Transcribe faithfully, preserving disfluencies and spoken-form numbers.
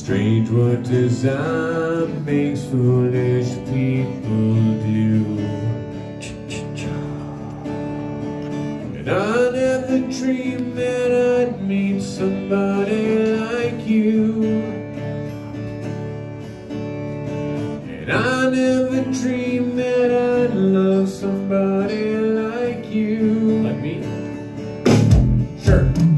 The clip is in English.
Strange what design makes foolish people do. And I never dreamed that I'd meet somebody like you. And I never dreamed that I'd love somebody like you. Like me? Sure.